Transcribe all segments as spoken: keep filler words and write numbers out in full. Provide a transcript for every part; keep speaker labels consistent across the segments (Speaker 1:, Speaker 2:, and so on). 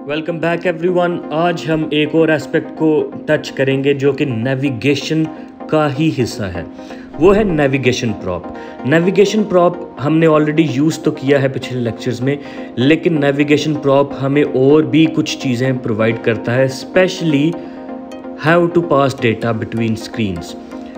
Speaker 1: Welcome back everyone. आज हम एक और एस्पेक्ट को टच करेंगे जो कि नेविगेशन का ही हिस्सा है, वो है नेविगेशन प्रॉप। नेविगेशन प्रॉप हमने ऑलरेडी यूज़ तो किया है पिछले लेक्चर्स में, लेकिन नेविगेशन प्रॉप हमें और भी कुछ चीज़ें प्रोवाइड करता है, specially how to pass data between screens.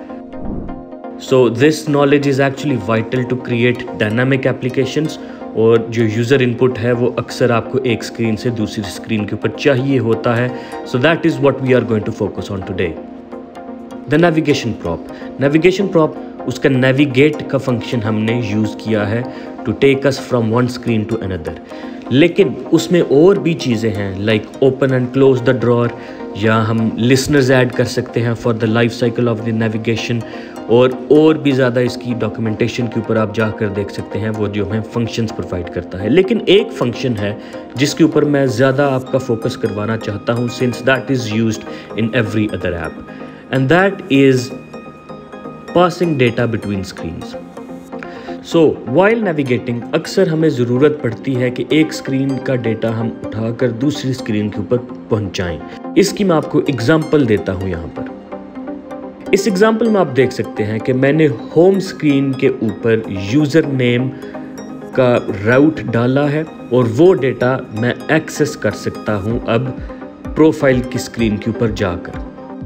Speaker 1: So this knowledge is actually vital to create dynamic applications, और जो यूज़र इनपुट है वो अक्सर आपको एक स्क्रीन से दूसरी स्क्रीन के ऊपर चाहिए होता है। So that is what we are going to focus on today. The navigation prop. Navigation prop, उसका नेविगेट का फंक्शन हमने यूज़ किया है to take us from one screen to another, लेकिन उसमें और भी चीज़ें हैं like open and close the drawer, या हम लिसनर्स ऐड कर सकते हैं for the life cycle of the navigation, और और भी ज़्यादा इसकी डॉक्यूमेंटेशन के ऊपर आप जाकर देख सकते हैं, वो जो हमें फंक्शंस प्रोवाइड करता है। लेकिन एक फंक्शन है जिसके ऊपर मैं ज़्यादा आपका फोकस करवाना चाहता हूँ, since that is used in every other app, and that is passing data between screens. So while navigating अक्सर हमें ज़रूरत पड़ती है कि एक स्क्रीन का डेटा हम उठाकर दूसरी स्क्रीन के ऊपर पहुँचाएँ। इसकी मैं आपको एग्जाम्पल देता हूँ यहाँ पर। इस एग्जाम्पल में आप देख सकते हैं कि मैंने होम स्क्रीन के ऊपर यूज़र नेम का राउट डाला है, और वो डेटा मैं एक्सेस कर सकता हूं अब प्रोफाइल की स्क्रीन के ऊपर जाकर।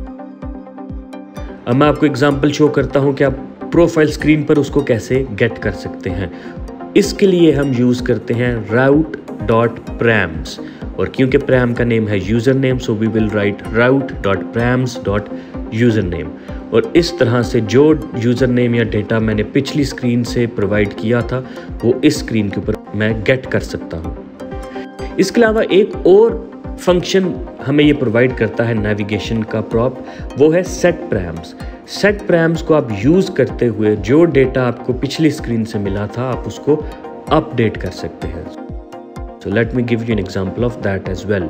Speaker 1: अब मैं आपको एग्जाम्पल शो करता हूं कि आप प्रोफाइल स्क्रीन पर उसको कैसे गेट कर सकते हैं। इसके लिए हम यूज़ करते हैं राउट डॉट प्रैम्स, और क्योंकि प्रैम का नेम है user name, so we will write route dot params dot user name, और इस तरह से जो यूज़र नेम या डेटा मैंने पिछली स्क्रीन से प्रोवाइड किया था वो इस स्क्रीन के ऊपर मैं गेट कर सकता हूँ। इसके अलावा एक और फंक्शन हमें ये प्रोवाइड करता है नेविगेशन का प्रॉप, वो है सेट प्रैम्स। सेट प्रैम्स को आप यूज़ करते हुए जो डेटा आपको पिछली स्क्रीन से मिला था आप उसको अपडेट कर सकते हैं। So let me give you an example of that as well.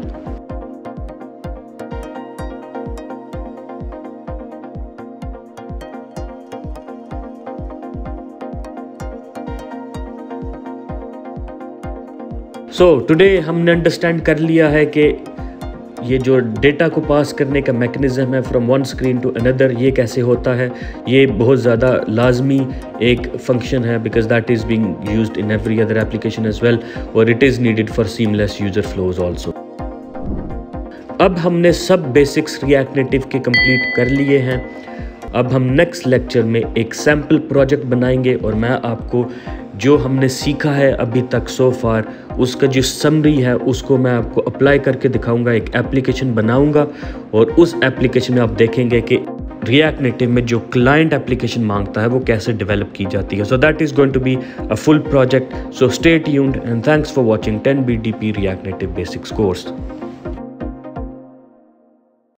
Speaker 1: So today हमने अंडरस्टैंड कर लिया है कि ये जो डेटा को पास करने का मैकेनिज़्म है from one screen to another, ये कैसे होता है। ये बहुत ज़्यादा लाजमी एक फंक्शन है, because that is being used in every other application as well, और it is needed for seamless user flows also. अब हमने सब बेसिक्स रिएक्ट नेटिव के कंप्लीट कर लिए हैं। अब हम नेक्स्ट लेक्चर में एक सैम्पल प्रोजेक्ट बनाएंगे, और मैं आपको जो हमने सीखा है अभी तक सो फार उसका जो समरी है उसको मैं आपको अप्लाई करके दिखाऊंगा, एक एप्लीकेशन बनाऊंगा, और उस एप्लीकेशन में आप देखेंगे कि रिएक्ट नेटिव में जो क्लाइंट एप्लीकेशन मांगता है वो कैसे डेवलप की जाती है। So that is going to be a full project. So stay tuned and thanks for watching ten B D P React Native basics course.